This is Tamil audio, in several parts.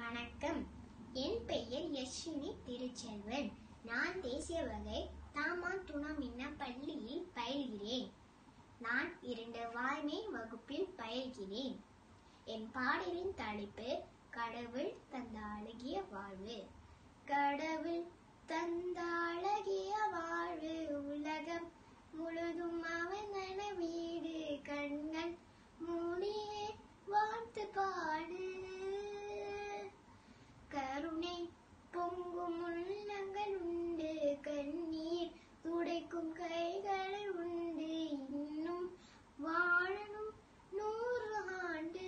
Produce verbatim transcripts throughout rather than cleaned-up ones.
வணக்கம். என் பெயர் யஸ்வினி திருச்செல்வன். நான் தேசிய வகை தாமாத்துணமின்ன பள்ளியில் பயில்கிறேன். நான் இரண்டு வாய்மை வகுப்பில் பயில்கிறேன். என் பாடலின் தலைப்பு கடவுள் தந்த அழகிய வாழ்வு. கடவுள் தந்த அழகிய வாழ்வு, உலகம் முழுதும் அவன் வீடு, கண்கள் மூடியே வாழ்த்து பாடு. கருணை பொங்கும் உள்ளங்கள் உண்டு, கண்ணீர் துடைக்கும் கைகள் உண்டு, இன்னும் வாழணும் நூறு ஆண்டு.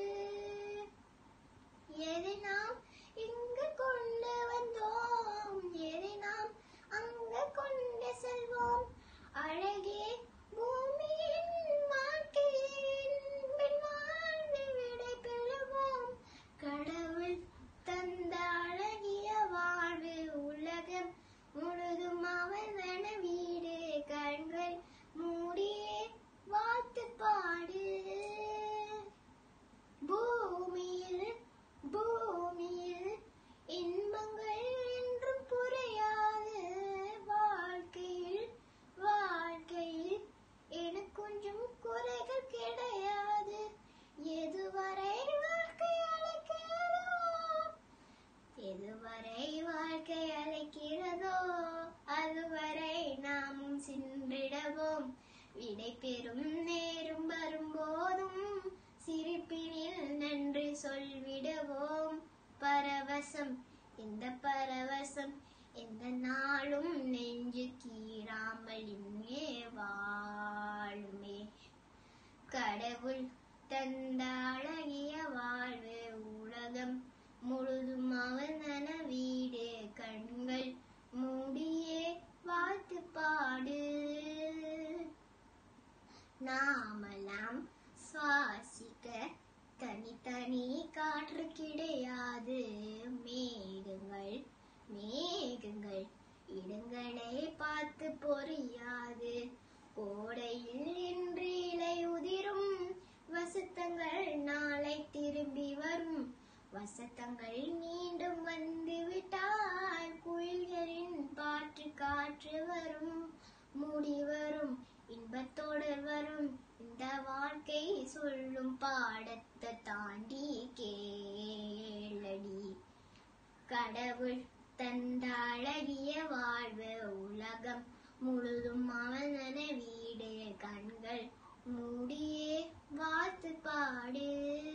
எதை நாம் இங்கு கொண்டு வந்தோம், எதை நாம் அங்கு கொண்டு செல்வோம். அழகே பூமியின் வாழ்க்கையின் வாழ்ந்து விடை பெறுவோம். கடவுள் தந்த அழகிய வாழ்வு, உலகம் முழுதும் அவன் வீடு, கண்கள் மூடியே வாழ்த்து பாடு. பூமியில் பூமியில் இன்பங்கள் என்றும் குறையாது, வாழ்க்கையில் வாழ்க்கையில் எனக்கு கொஞ்சம் குறைகள் கிடையாது. எதுவரை வாழ்க்கை அழைக்கிறதோ எதுவரை வாழ்க்கை அழைக்கிறதோ அதுவரை நாமும் சென்றிடவோம். விடை பெறும் நேரம் வரும்போதும் சிரிப்பினில் நன்றி சொல்விடுவோம். பரவசம் இந்த பரவசம் எந்த நாளும் நெஞ்சு கீறாமல் இங்கே வாழுமே. கடவுள் தந்த அழகிய வாழ்வு, உலகம் முழுதும் அவன் வீடு, கண்கள் மூடியே வாழ்த்து பாடு. நாமெல்லாம் சுவாசிக்க தனித்தனி காற்று கிடையாது. மேகங்கள் மேகங்கள் இடங்களை பார்த்து பொறியாது. கோடையில் இன்று இலை உதிரும், வசந்தங்கள் நாளை திரும்பி வரும். வசந்தங்கள் மீண்டும் வந்து விட்டால் குயில்களின் பாட்டு காற்று வரும். மூடி வரும் இன்பத்தோடு வரும். இந்த வாழ்க்கை சொல்லும் பாடத்தை தாண்டி கேளடி. கடவுள் தந்த அழகிய வாழ்வு, உலகம் முழுதும் அவன் வீடு, கண்கள் மூடியே வாழ்த்து பாடு.